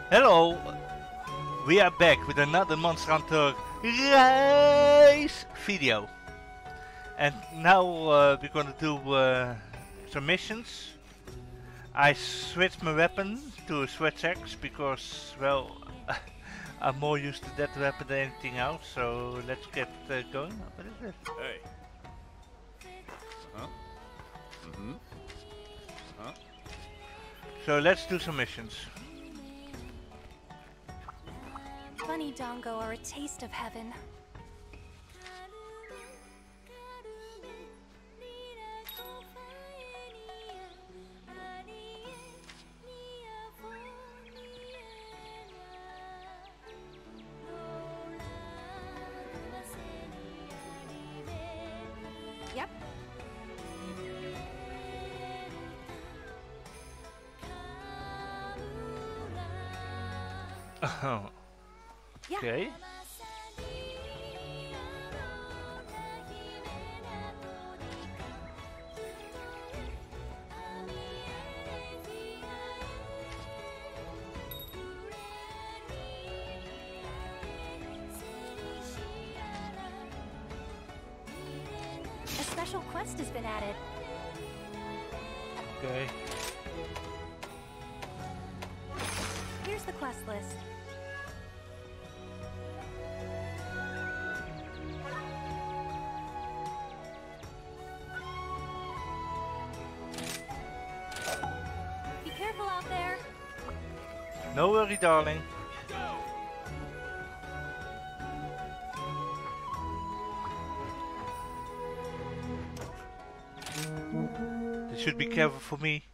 Hello, we are back with another Monster Hunter Rise video. And now we're gonna do some missions. I switched my weapon to a Switch Axe because, well, I'm more used to that weapon than anything else. So let's get going. What is this? Hey. Huh? Mm-hmm. Huh? So let's do some missions. Bunny Dongo are a taste of heaven. Yep. Oh. Yeah. Okay. A special quest has been added. Okay. Here's the quest list. Be careful out there. No worry, darling. You should be careful for me.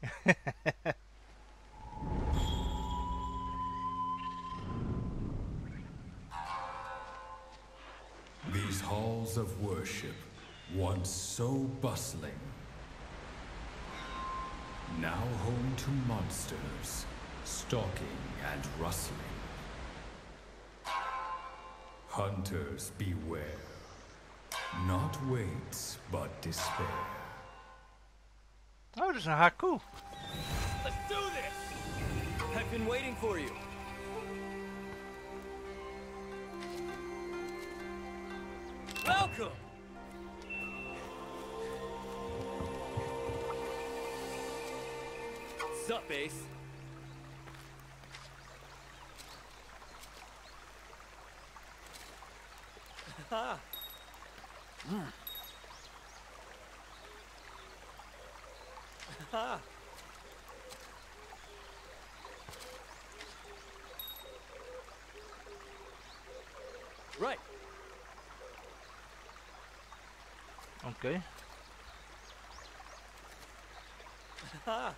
These halls of worship, once so bustling, now home to monsters, stalking and rustling. Hunters beware. Not weights, but despair. Oh, there's a Haku. Let's do this! I've been waiting for you. Welcome! Sup, Ace? Ha! Ha! Right. Okay. Ha!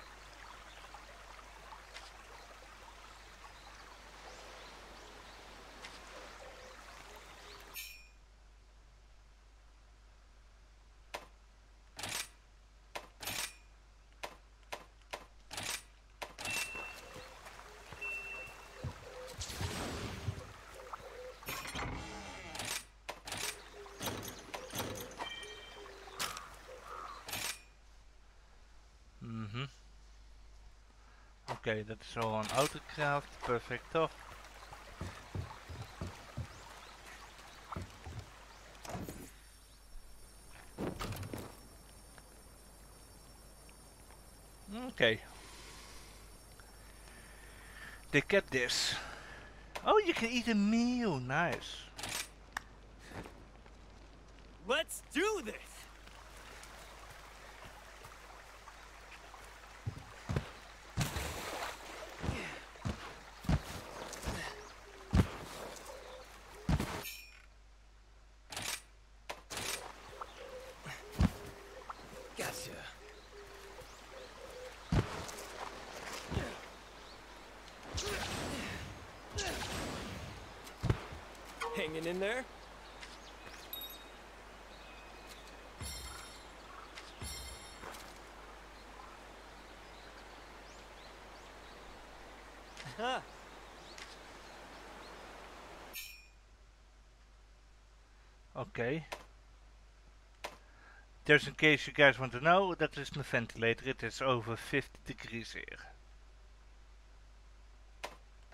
Okay, that's all on autocraft. Perfecto. Okay. They kept this. Oh, you can eat a meal. Nice. Let's do this! Gotcha. Hanging in there? Huh. Okay. Just in case you guys want to know, that is the ventilator. It is over 50 degrees here.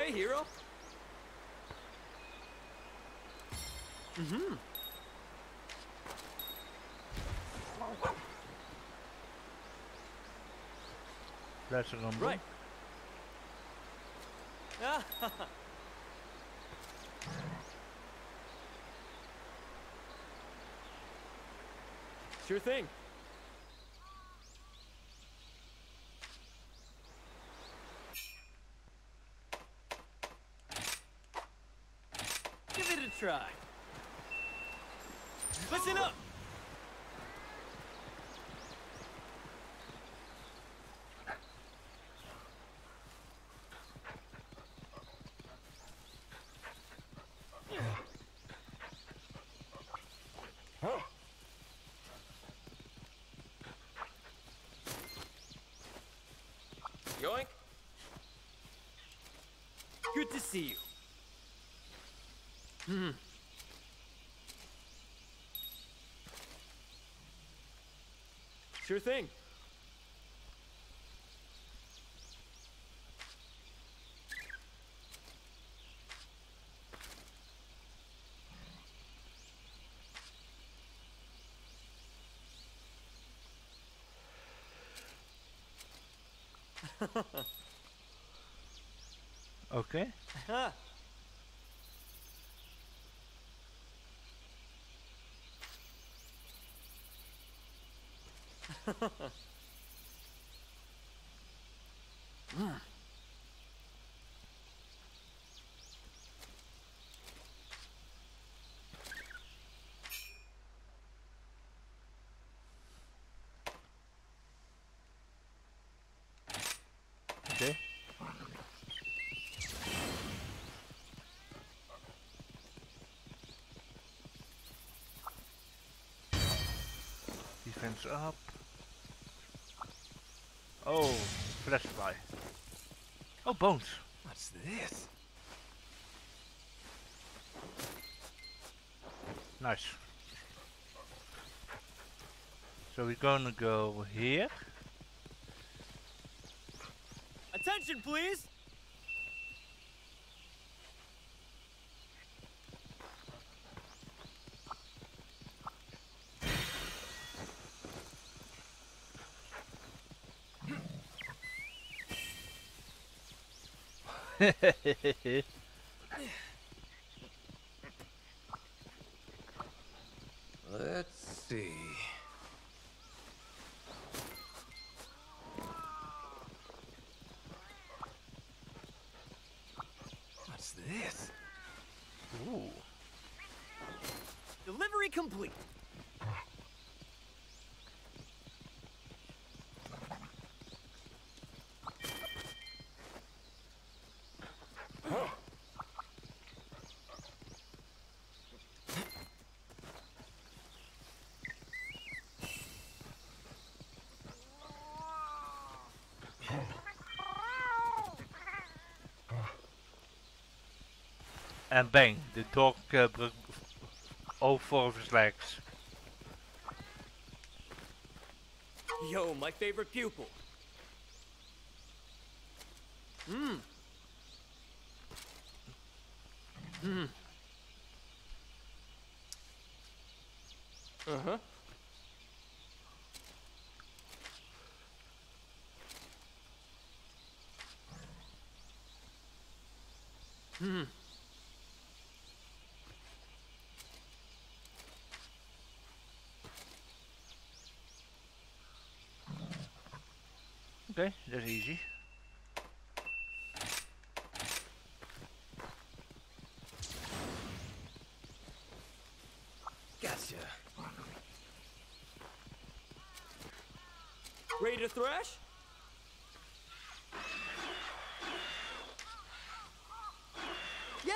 Okay, hero. Mm-hmm. That's a rumble. Right. Ah, sure thing. Give it a try. Listen up! Yoink. Good to see you. Hmm. Sure thing. Okay. Huh. Okay. Defense up. Oh, flash fly. Oh, bones. What's this? Nice. So we're gonna go here. Attention, please! Let's see. What's this? Ooh. Delivery complete. And bang, the dog broke all four of his legs. Yo, my favorite pupil. Mmm. Mmm. Uh-huh. Hmm. Okay, that's easy. Gotcha. Ready to thrash? Yeah.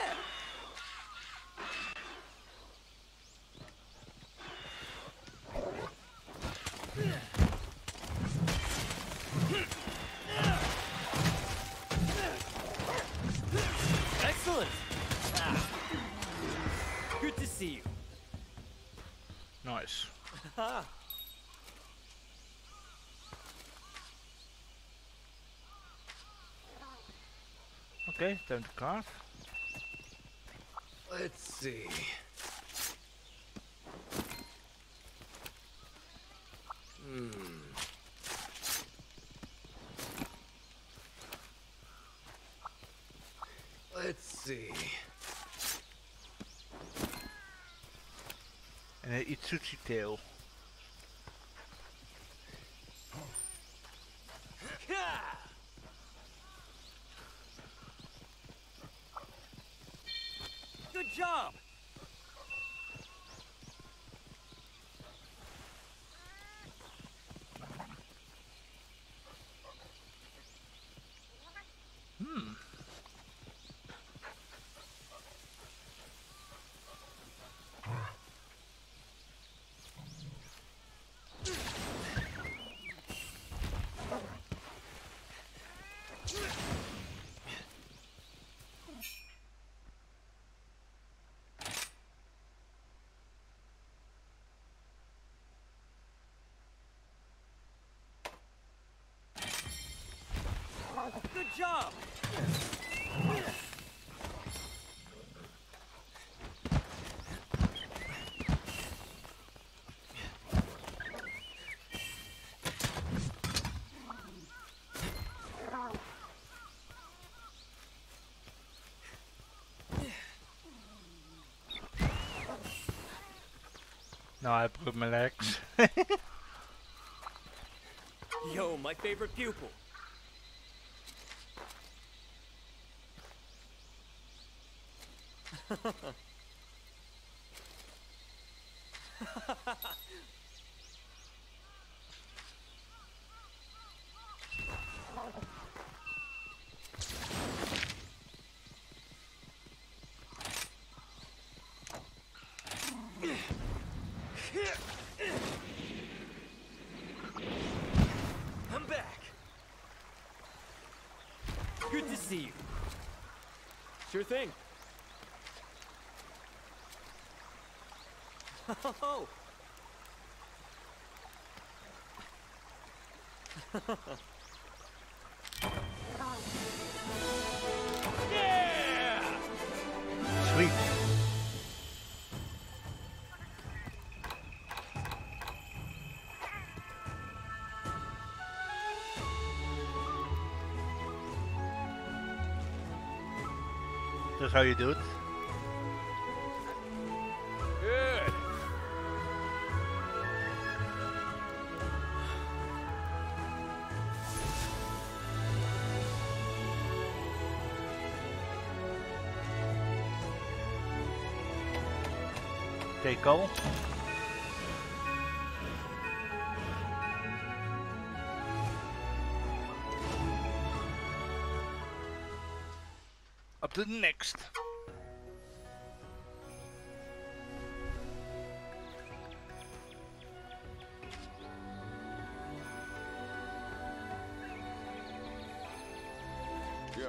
Excellent. Ah. Good to see you. Nice. Ha. Okay, time to carve. Let's see. Let's see. And an Itsuchi tail. Good job! Good job! Now I broke my legs. Yo, my favorite pupil. I'm back. Good to see you. Sure thing. Oh. Yeah! Sweet. That's how you do it. Good. Okay, go. Up to the next. Yeah.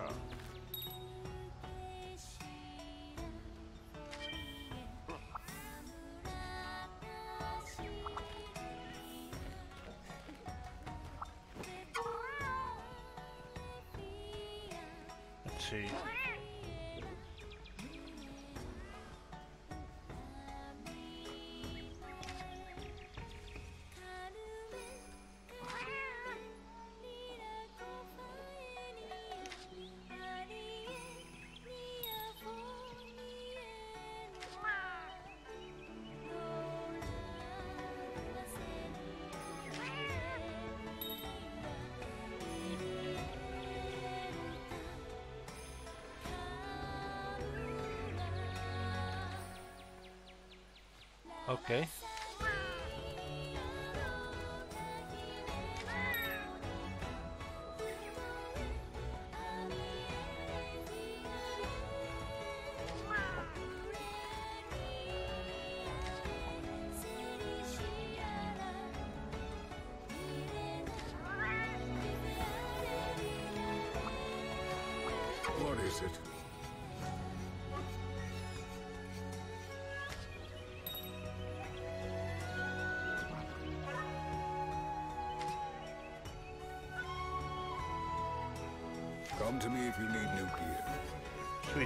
Let's see. Okay. What is it? Come to me if you need new gear. Sweet.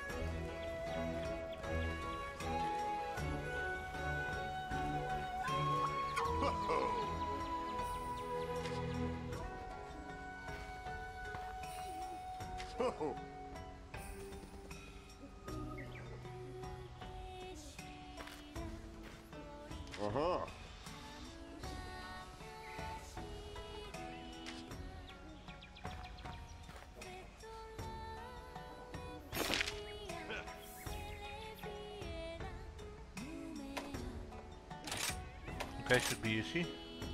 Okay, should be easy.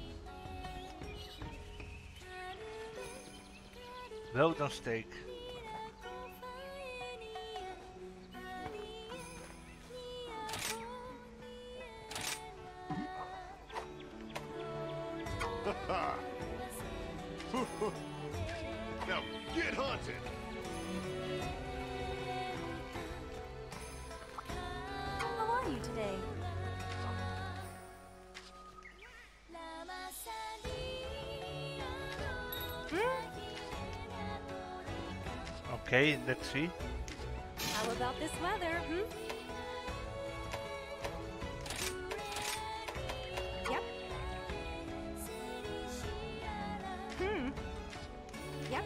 Well done, steak. Now get hunted! How are you today? Okay, let's see. How about this weather, Yep. Yep.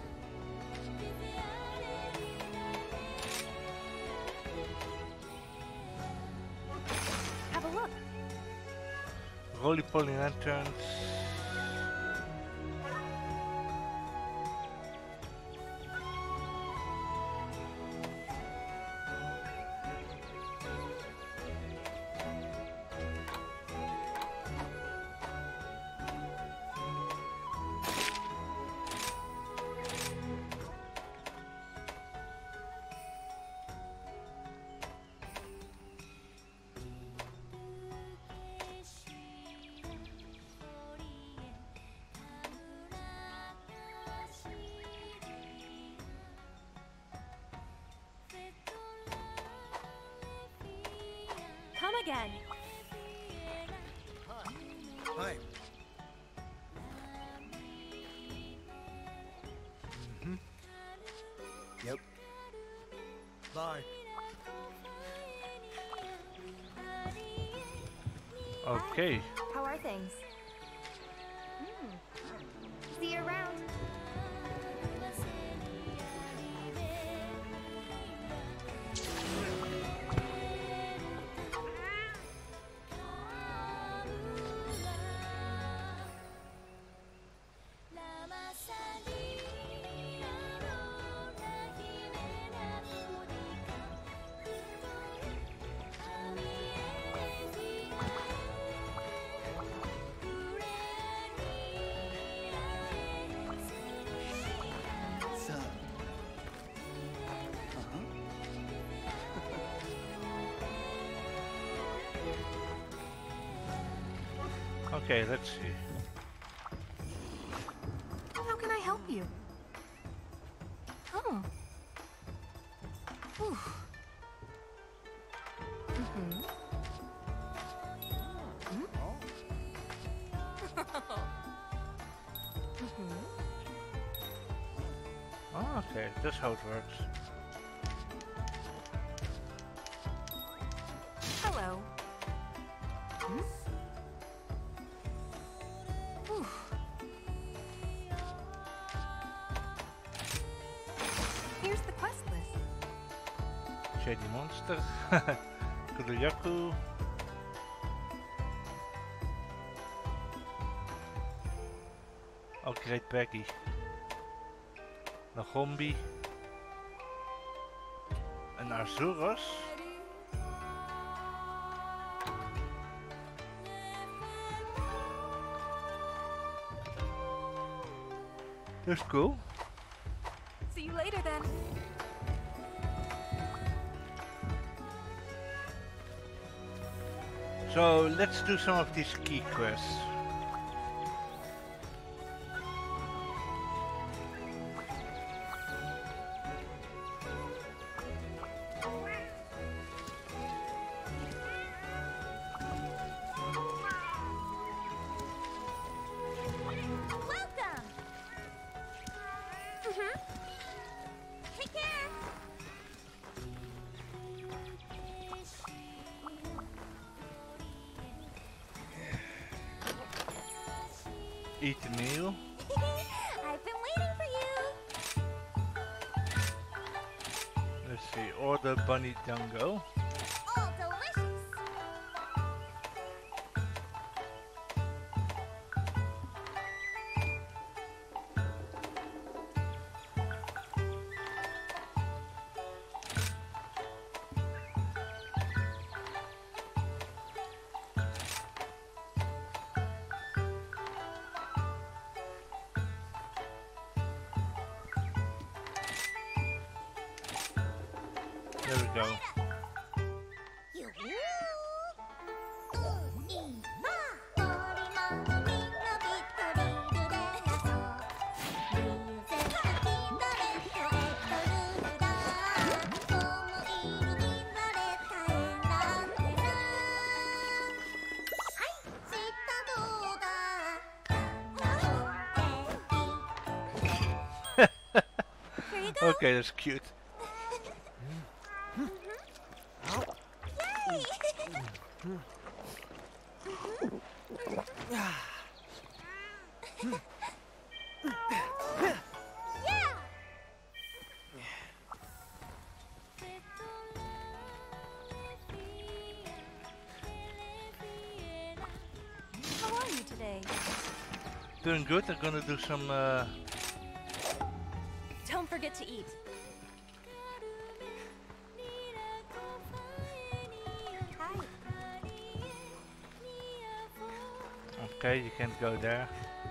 Have a look. Roly-poly lanterns. Come again. Hi. Yep. Bye. Okay. How are things? See you around. Okay, let's see. How can I help you? Oh. Whew. Oh, okay, that's how it works. Hello. Whew. Here's the quest list. Shady monster. Kudoyaku. Oh, Great Baggy. Nagombi. En Azuros. That's cool. See you later then. So let's do some of these key quests. Welcome. Eat the meal. I've been waiting for you. Let's see. Order bunny dango. All delicious. There we go. Here you go. Okay, that's cute. Yay! Yeah! How are you today? Doing good. I'm gonna do some. Don't forget to eat. Hi. Okay, you can't go there.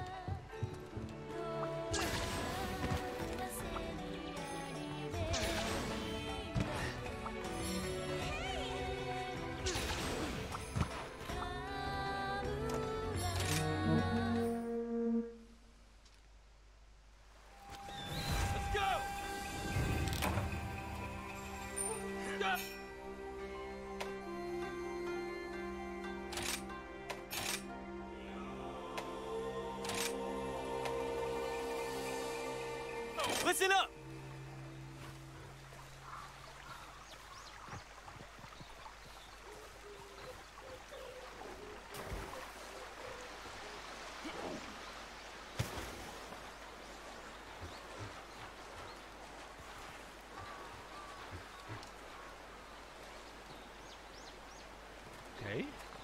Let's go! Stop! Listen up! Okay.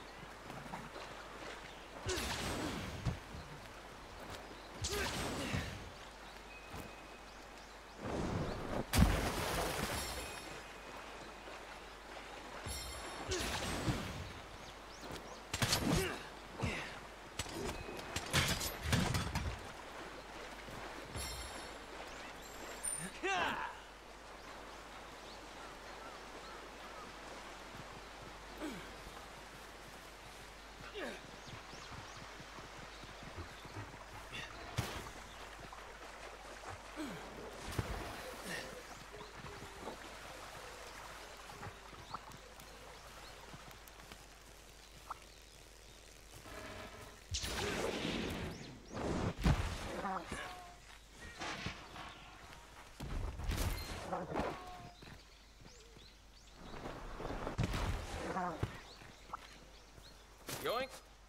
Yoink.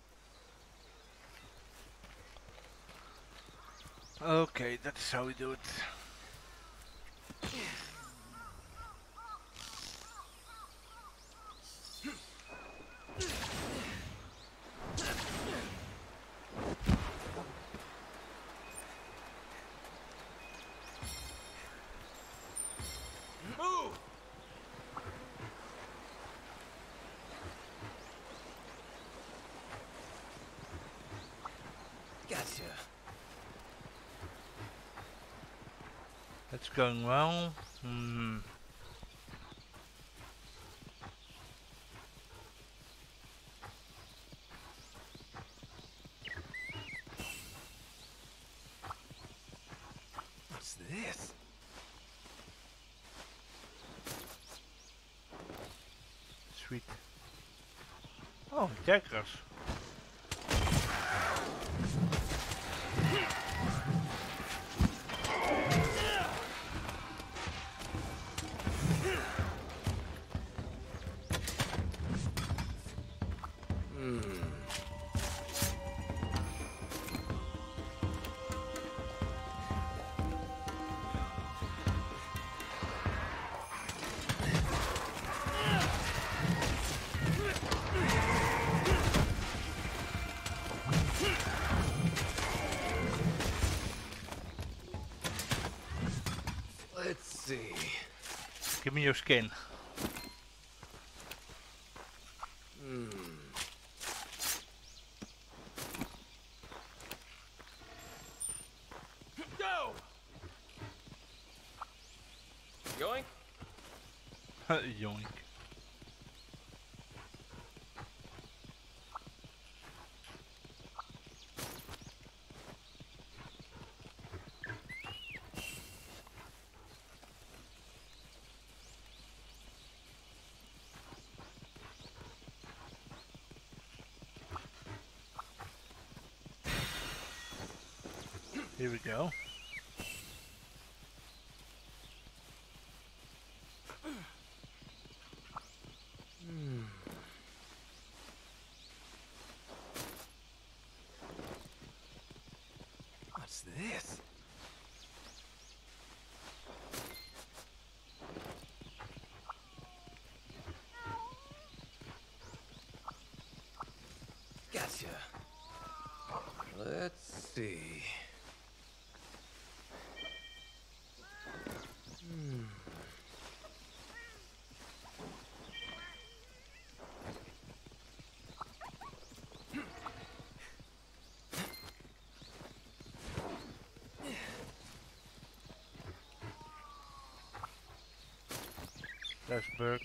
Okay, that's how we do it. Move! Gotcha. That's going well. Hmm. What's this? Sweet. Oh, jackers. me your skin. Go! Yoink! Yoink. Here we go. What's this? Gotcha. Let's see. There's Burke.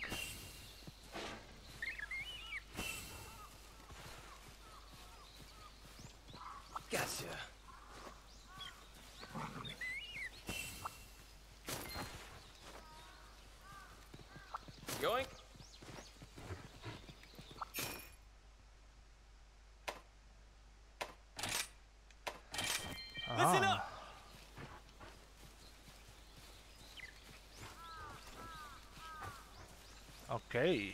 Gotcha. Yoink! Listen up! Okay.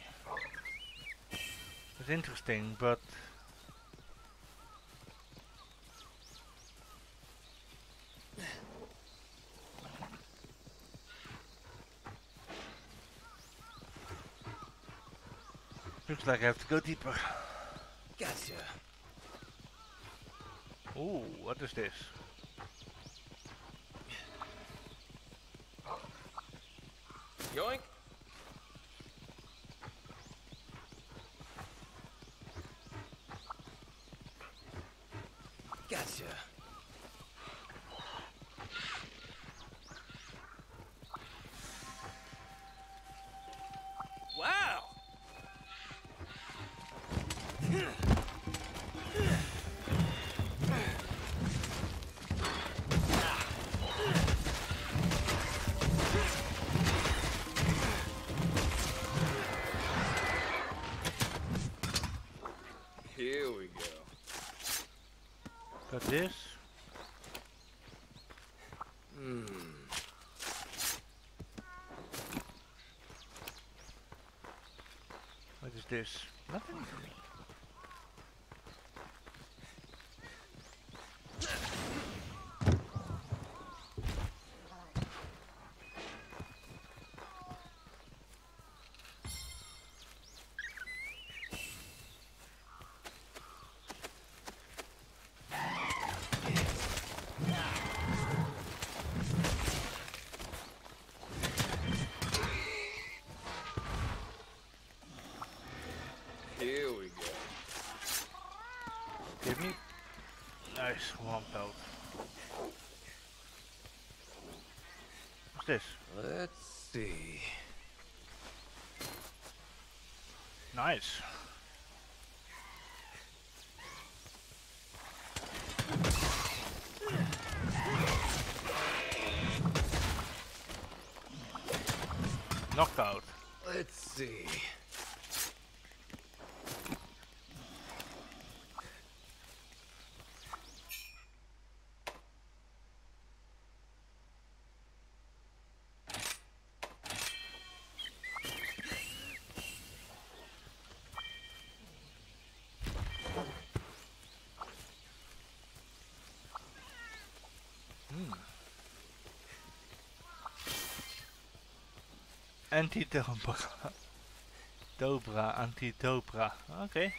It's interesting, but looks like I have to go deeper. Gotcha. Ooh, what is this? Yoink! Gotcha. Wow! Here we go. Got this. What is this? Nothing. Here we go. Give me. Nice, one belt. What's this? Let's see. Nice. Knocked out. Let's see. Anti-Dobra. Dobra, anti-Dobra. Okay.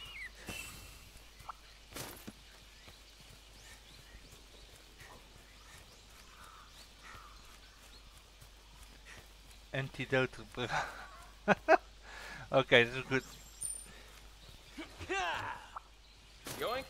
Antidote. Okay, this is good. Yoink.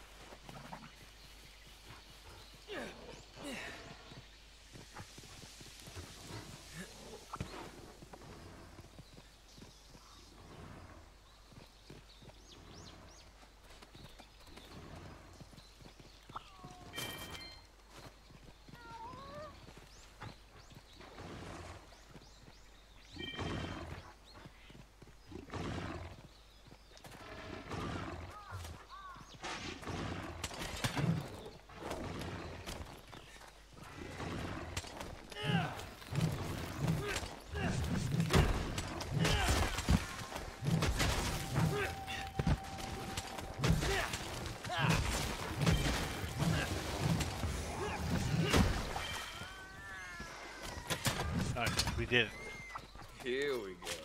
Nice, we did it. Here we go.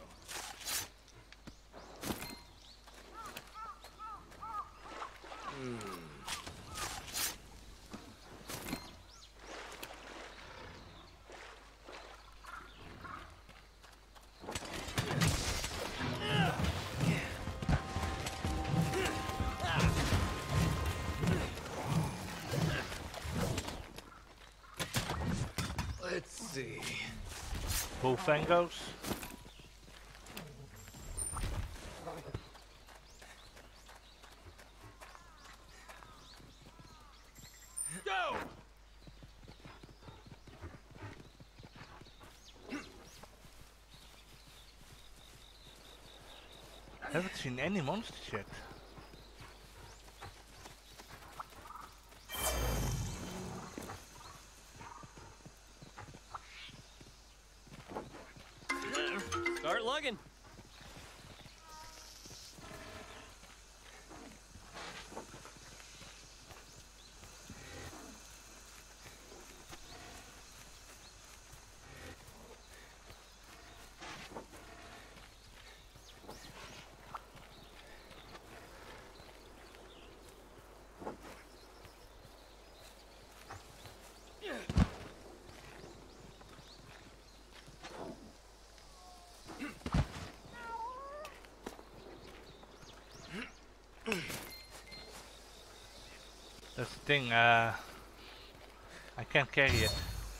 Let's see. Bullfangos. Go! Haven't seen any monsters yet. Start lugging. That's the thing, I can't carry it.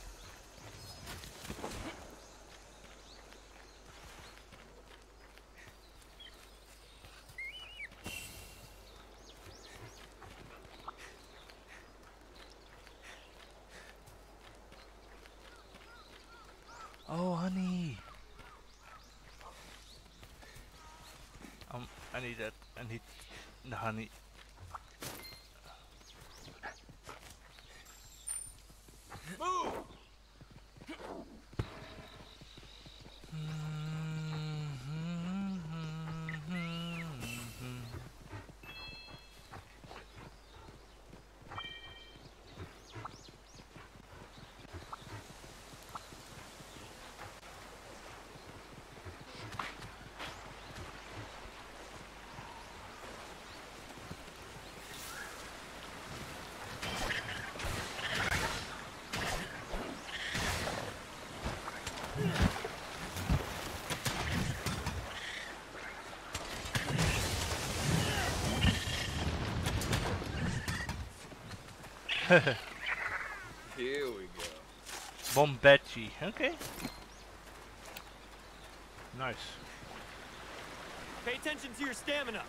Oh, honey. I need that. I need the honey. Move! Here we go. Bombachi. Okay. Nice. Pay attention to your stamina.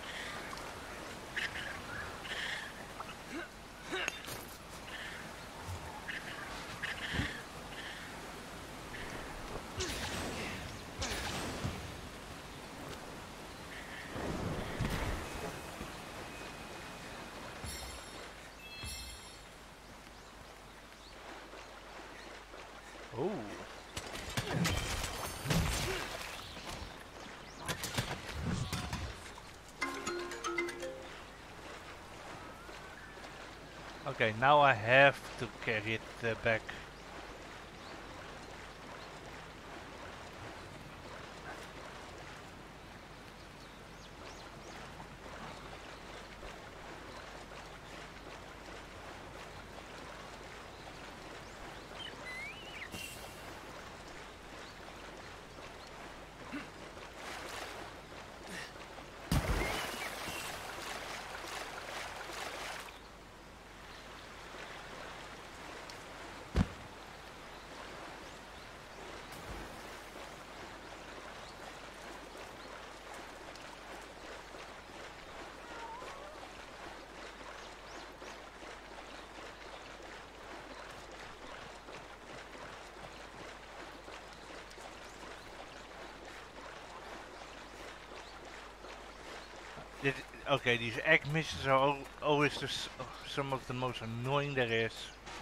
Oh. Okay, now I have to carry it back. Did, okay, these egg missions are always just some of the most annoying there is.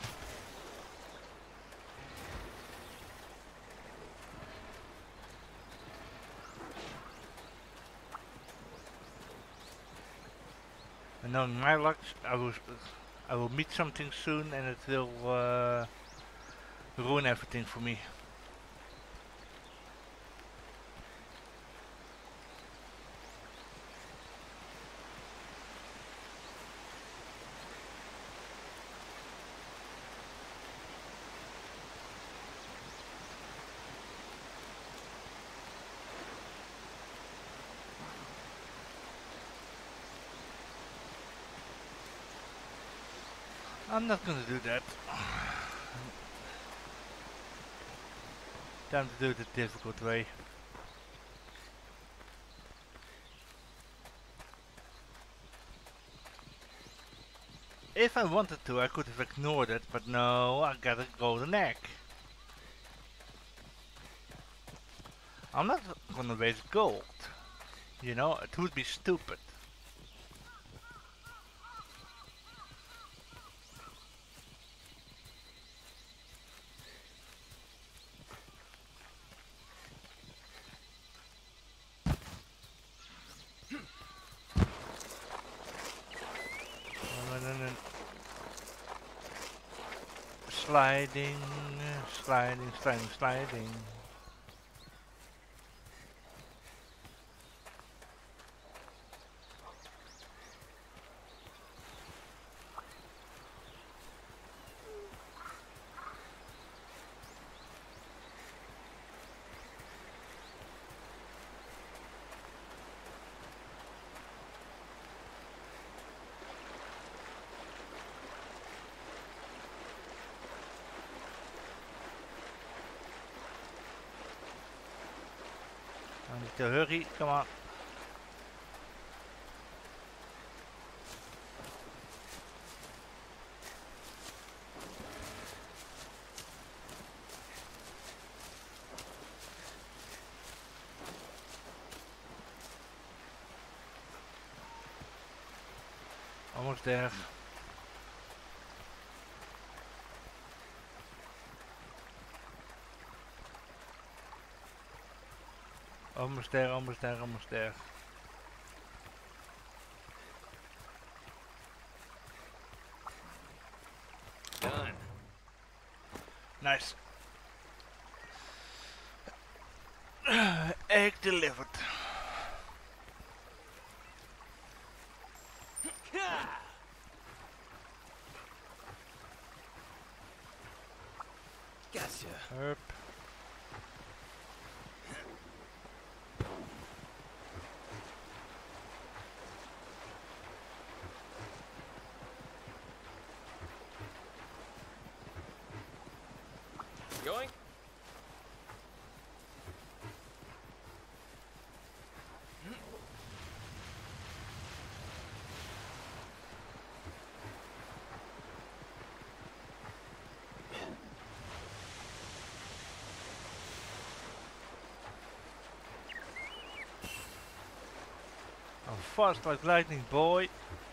And knowing my luck, I will meet something soon, and it will ruin everything for me. I'm not gonna do that. Time to do it the difficult way. If I wanted to, I could have ignored it, but no, I got a golden egg. I'm not gonna waste gold. You know, it would be stupid. Sliding, sliding, sliding, sliding. I need to hurry, come on. Almost there. Almost there, almost there, almost there. Done. Nice. Egg delivered. Gotcha. Herp. Going? I'm fast like lightning, boy.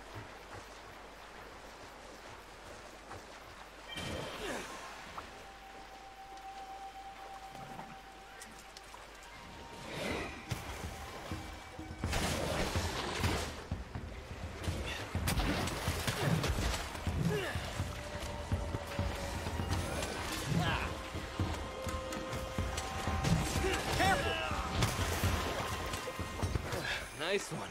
Nice one.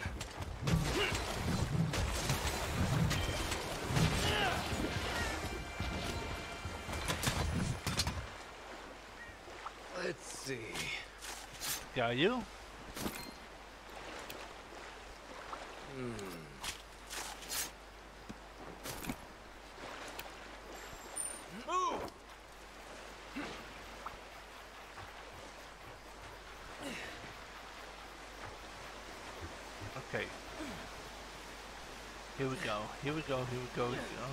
Let's see. Got you? Move! Okay. Here we go, here we go, here we go, here we go.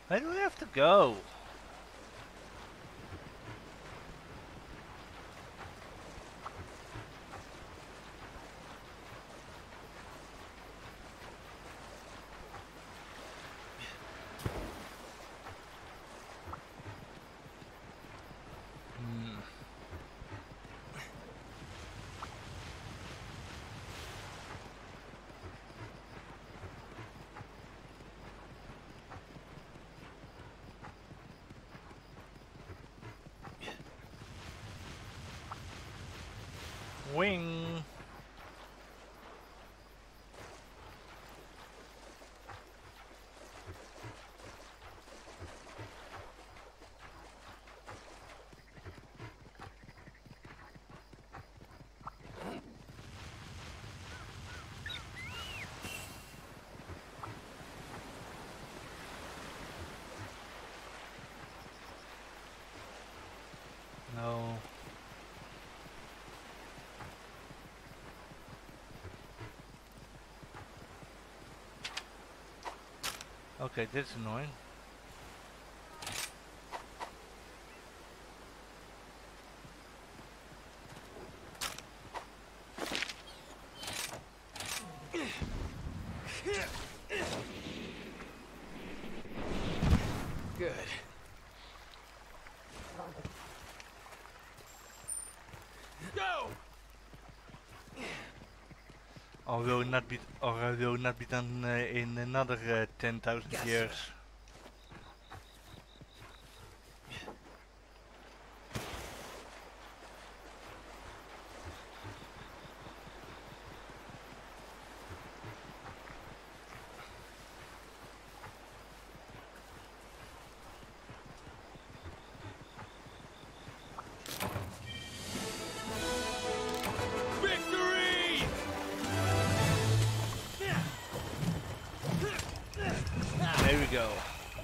Where do we have to go? Hmm. Wing. No. Okay, that's annoying. Good. Go! Or will it not be, will it not be done in another 10,000 years? Victory! There we go.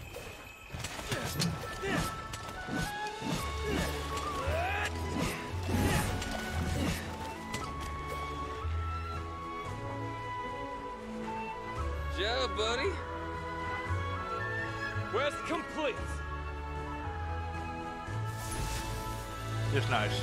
Joe, buddy. Quest complete. Just nice.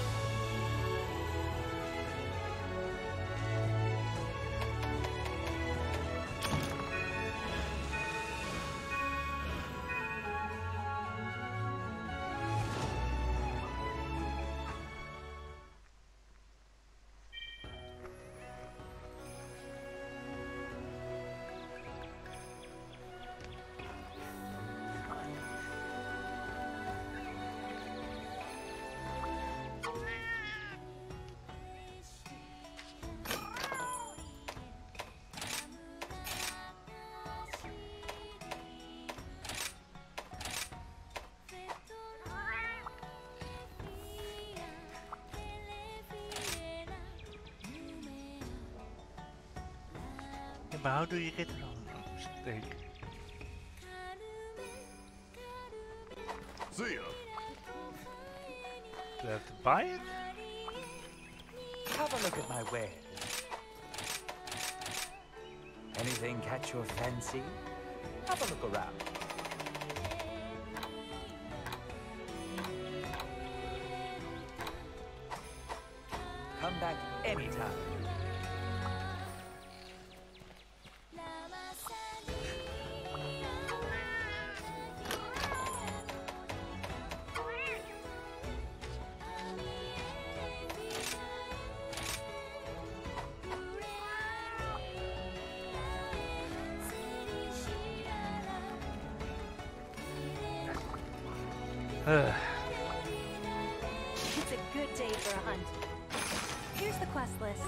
Yeah, but how do you get it on stake? See ya. Do I have to buy it? Have a look at my wares. Anything catch your fancy? Have a look around. Come back anytime. It's a good day for a hunt. Here's the quest list.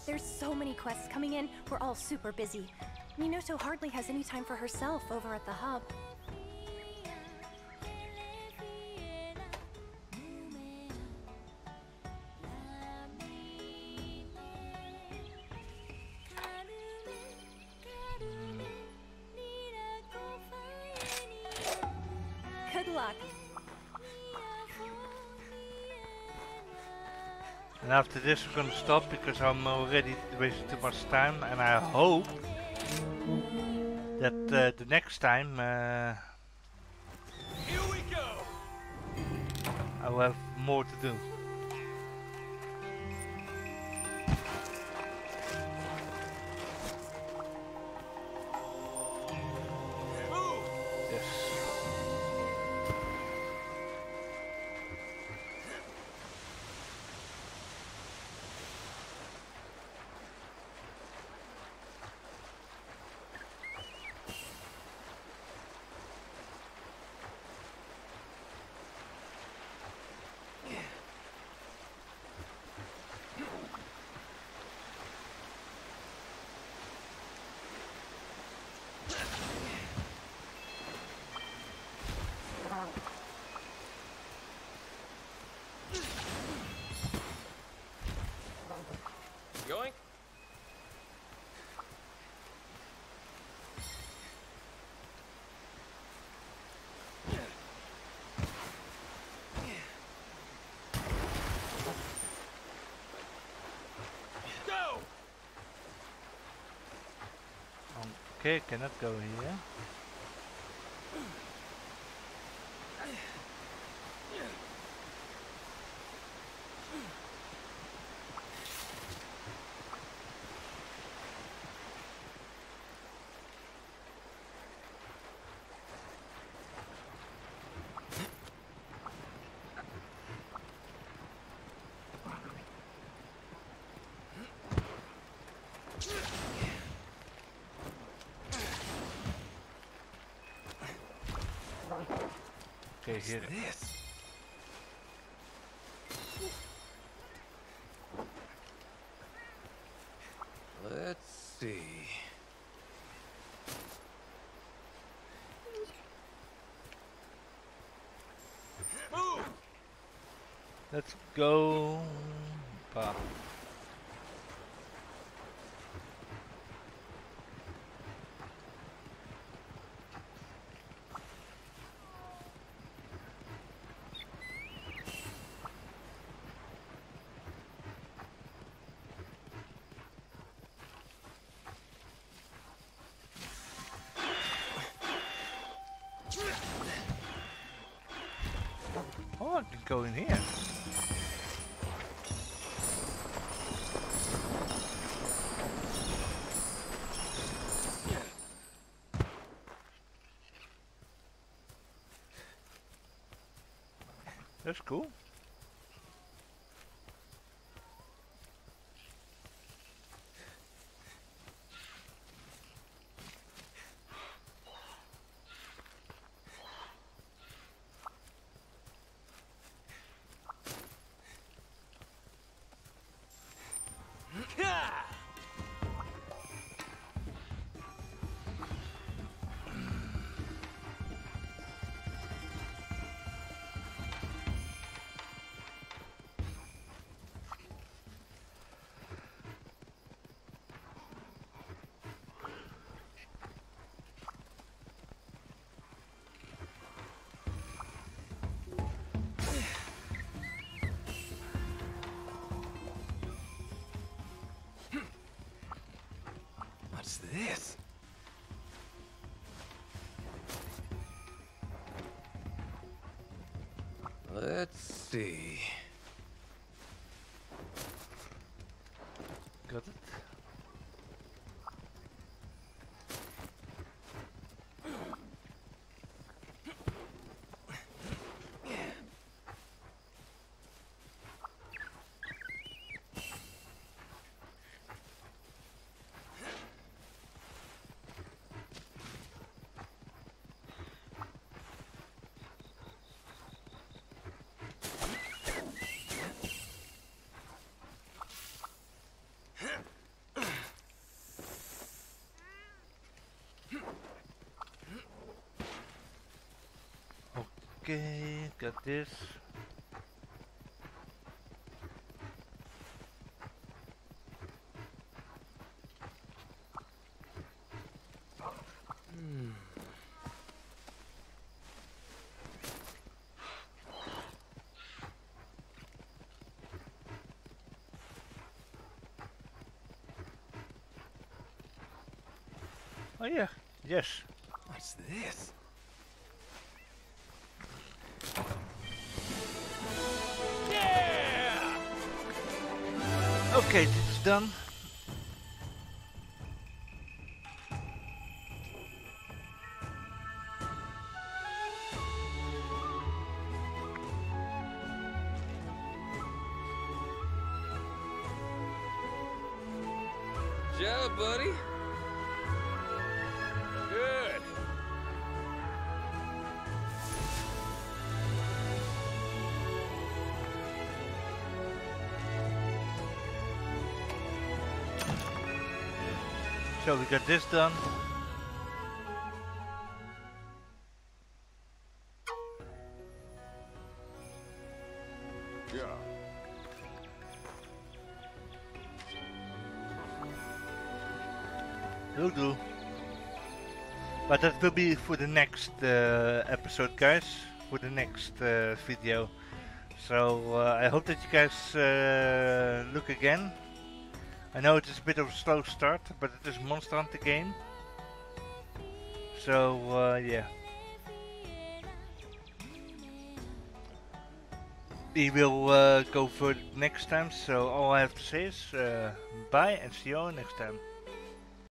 There's so many quests coming in, we're all super busy. Minato hardly has any time for herself over at the hub. Good luck. And after this we're gonna stop because I'm already wasting too much time, and I hope that the next time Here we go. I will have more to do. Move. Yes. Yoink. Go. Okay, cannot go here. Okay, here. This. Let's see. Move. Let's go. Bah. Oh, I can go in here. That's cool. What's this? Let's see. Got it. Okay, got this. Oh yeah, yes. What's this? Okay, this is done. Job, buddy. Good. So we got this done. Yeah. Will do. But that will be for the next episode, guys. For the next video. So I hope that you guys look again. I know it is a bit of a slow start, but it is Monster Hunter game. So yeah. We will go for it next time. So all I have to say is bye and see you all next time.